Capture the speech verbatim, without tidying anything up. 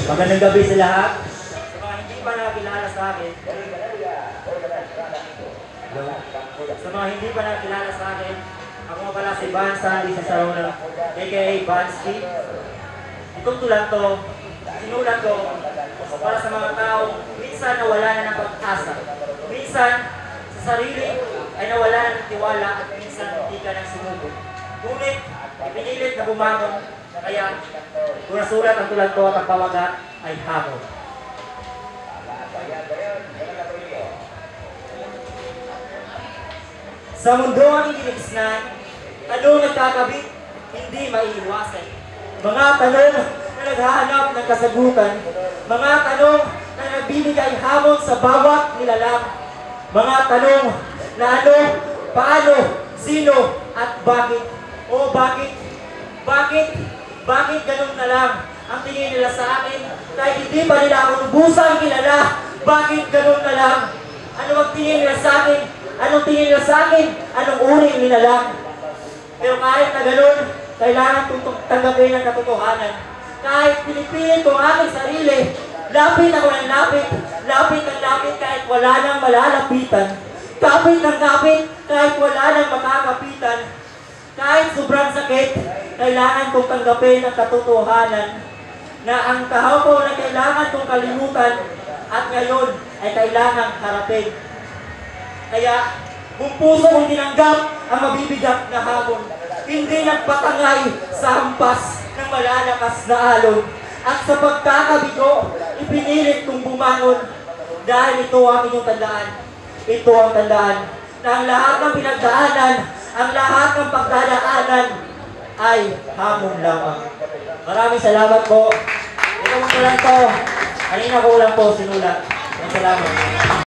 Magandang gabi sa lahat. Sa mga hindi pa nakakilala sa akin, Hello? Sa mga hindi pa nakakilala sa akin, ako nga pala si Vanz, sa Sarona, aka Vanz. Itong tulang to, sinulat ko para sa mga tao, minsan nawala na ng pag-asa. Minsan, sa sarili ay nawala na ng tiwala at minsan hindi ka nang sumubok. Ngunit, ipinilit na bumangon, kaya kung nasulat ang tulang to at ang pawagat ay Hamon. Sa mundo ang inigisnan, anong nagkakabit, hindi maiiwasan. Mga tanong na naghahanap ng kasagutan, mga tanong na nagbibigay hamon sa bawat nilalang, mga tanong na ano, paano, sino, at bakit. O bakit? Bakit? Bakit ganun na lang ang tingin nila sa akin kahit hindi pa nila ako lubusang kilala? Bakit ganun na lang? Ano ang tingin nila sa akin? Anong tingin nila sa akin? Anong uri nila lang? Pero kahit na ganun, kailangan kong tanggapin ang katotohanan. Kahit pinipilit ko ang aking sarili, lapit ako ng lapit, lapit ang lapit kahit wala nang malalapitan. Kapit ng kapit kahit wala nang makakapitan. Kahit sobrang sakit, kailangan kong tanggapin ang katotohanan na ang kahapon na kailangan kong kalimutan at ngayon ay kailangang harapin. Kaya, kung puso kong tinanggap ang mabibigat na hamon, hindi nagpatangay sa hampas ng malalakas na alon. At sa pagkakabigo, ipinilit kong bumangon dahil ito ang inyong tandaan. Ito ang tandaan na ang lahat ng pinagdaanan, ang lahat ng pagdadaanan ay hamon lamang. Maraming salamat po. Ito mo lang to. Kanina ko lang po sinulat. Maraming salamat.